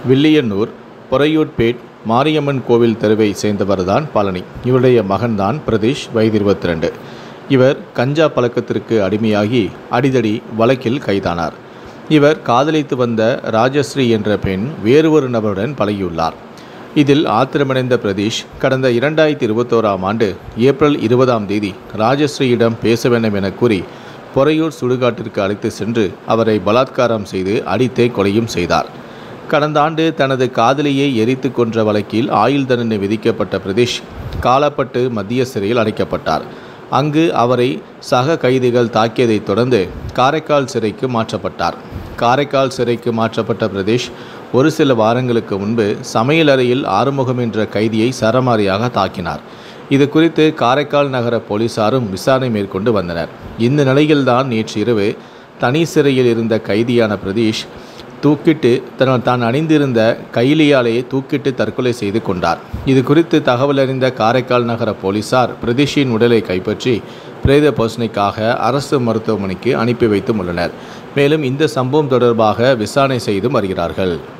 வில்லியனூர் பொறையூர்பேட் மாரியம்மன் கோவில் தெருவை சேர்ந்தவர்தான் பழனி. இவருடைய மகன்தான் பிரதீஷ், வயது 22. இவர் கஞ்சா பழக்கத்திற்கு அடிமையாகி அடிதடி வழக்கில் கைதானார். இவர் காதலித்து வந்த ராஜஸ்ரீ என்ற பெண் வேறு ஒரு நபருடன் பழகியுள்ளார். இதில் ஆத்திரமடைந்த பிரதீஷ் கடந்த 2021ஆம் ஆண்டு ஏப்ரல் 20ஆம் தேதி ராஜஸ்ரீயிடம் பேச வேண்டும் என கூறி பொறையூர் சுடுகாட்டிற்கு அழைத்து சென்று அவரை பலாத்காரம் செய்து அடித்தே கொலையும் செய்தார். கடந்த ஆண்டு தனது காதலியை எரித்து கொன்ற வழக்கில் ஆயுள் தண்டனை விதிக்கப்பட்ட பிரதீஷ் காலப்பட்டு மத்திய சிறையில் அடைக்கப்பட்டார். அங்கு அவரை சக கைதிகள் தாக்கியதைத் தொடர்ந்து காரைக்கால் சிறைக்கு மாற்றப்பட்டார். காரைக்கால் சிறைக்கு மாற்றப்பட்ட பிரதீஷ் ஒரு சில வாரங்களுக்கு முன்பு சமையலறையில் ஆறுமுகம் என்ற கைதியை சரமாரியாக தாக்கினார். இது குறித்து காரைக்கால் நகர போலீசாரும் விசாரணை மேற்கொண்டு வந்தனர். இந்த நிலையில்தான் நேற்று இரவு தனி சிறையில் இருந்த கைதியான பிரதீஷ் தான் அணிந்திருந்த கைலியாலேயே தூக்கிட்டு தற்கொலை செய்து கொண்டார். இது குறித்து தகவல் அறிந்த காரைக்கால் நகர போலீசார் பிரதீஷின் உடலை கைப்பற்றி பிரேத பரிசோதனைக்காக அரசு மருத்துவமனைக்கு அனுப்பி வைத்தும் உள்ளனர். மேலும் இந்த சம்பவம் தொடர்பாக விசாரணை செய்து வருகிறார்கள்.